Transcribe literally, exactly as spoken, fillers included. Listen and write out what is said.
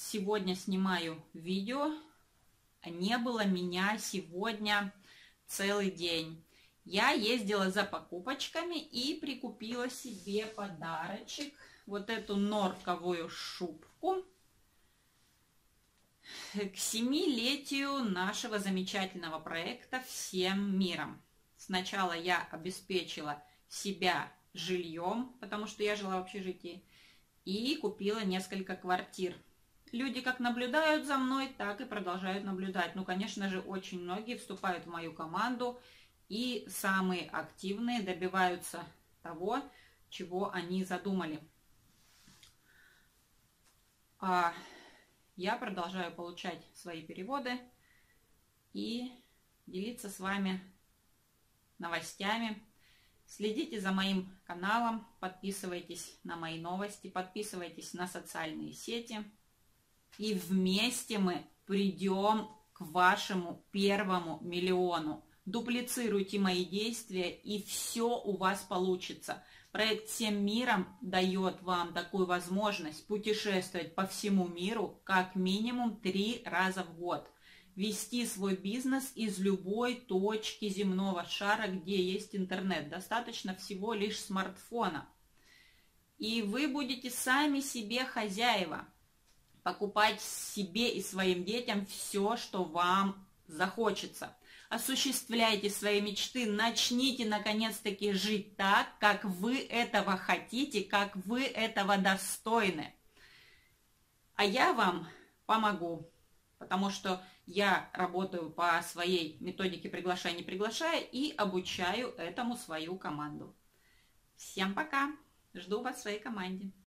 сегодня снимаю видео. Не было меня сегодня целый день. Я ездила за покупочками и прикупила себе подарочек. Вот эту норковую шубку к семилетию нашего замечательного проекта «Всем миром». Сначала я обеспечила себя жильем, потому что я жила в общежитии, и купила несколько квартир. Люди как наблюдают за мной, так и продолжают наблюдать. Ну, конечно же, очень многие вступают в мою команду, и самые активные добиваются того, чего они задумали. А я продолжаю получать свои переводы и делиться с вами новостями. Следите за моим каналом, подписывайтесь на мои новости, подписывайтесь на социальные сети. И вместе мы придем к вашему первому миллиону. Дуплицируйте мои действия, и все у вас получится. Проект «Всем миром» дает вам такую возможность путешествовать по всему миру как минимум три раза в год. Вести свой бизнес из любой точки земного шара, где есть интернет. Достаточно всего лишь смартфона. И вы будете сами себе хозяева. Покупать себе и своим детям все, что вам захочется. Осуществляйте свои мечты, начните наконец-таки жить так, как вы этого хотите, как вы этого достойны. А я вам помогу, потому что я работаю по своей методике «приглашай, не приглашай» и обучаю этому свою команду. Всем пока! Жду вас в своей команде.